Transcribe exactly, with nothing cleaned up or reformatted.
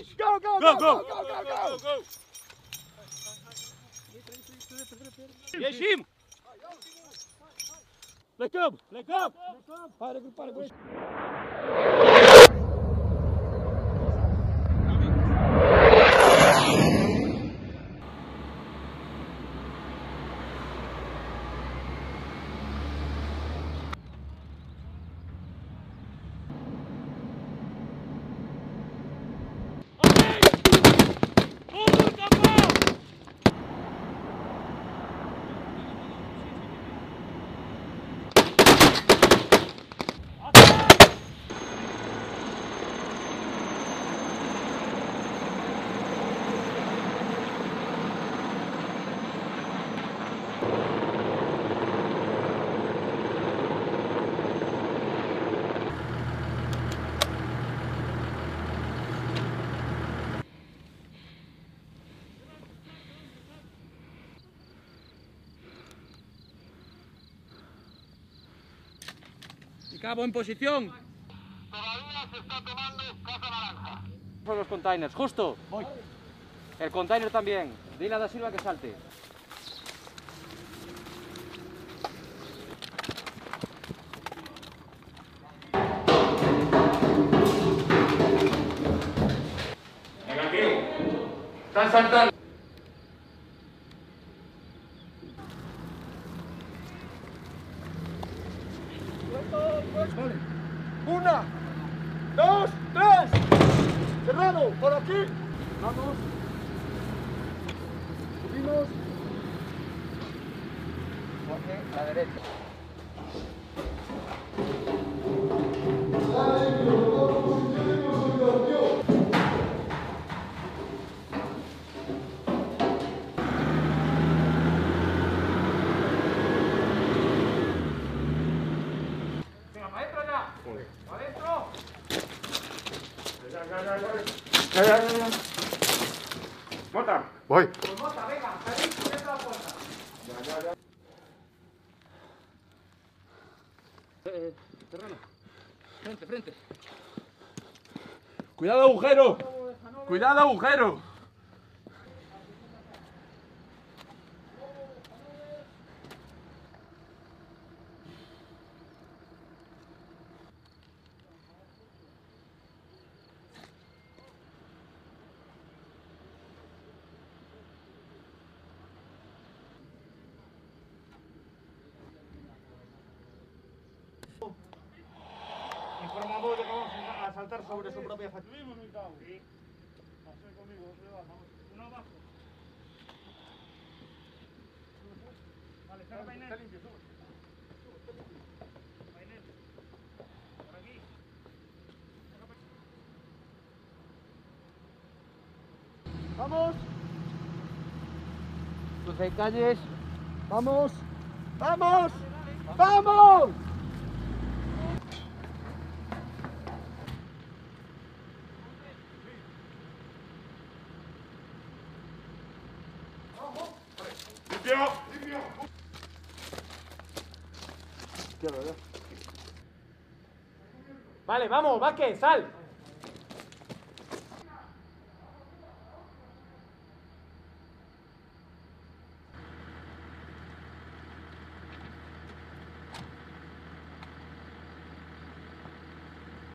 Go, go, go, go, go, go, go. Yeşim. Lekker, lekker. Haydi grupare boys. Cabo en posición. Todavía se está tomando casa naranja. Son los containers, justo. Voy. El container también. Dile a Da Silva que salte. Negativo. Están saltando. Vale. Una, dos, tres. Cerrado, por aquí. Vamos. Subimos. Jorge, a la derecha. Ya, ya, ya, ya. Mota. Voy. Pues Mota, venga, salid, poned la puerta. Ya, ya, ya. Eh, terreno. Frente, frente. Cuidado, agujero. Cuidado, agujero. Informamos de que vamos a saltar sobre su propia factura. Sí. Pasé conmigo, uno abajo. Vale, saca painel. Está limpio, sube. Painel. Por aquí. Vamos. Cruce calles. Vamos. Vamos. Vamos. Limpio, limpio. Izquierda, ya. Vale, vamos, Vázquez, sal.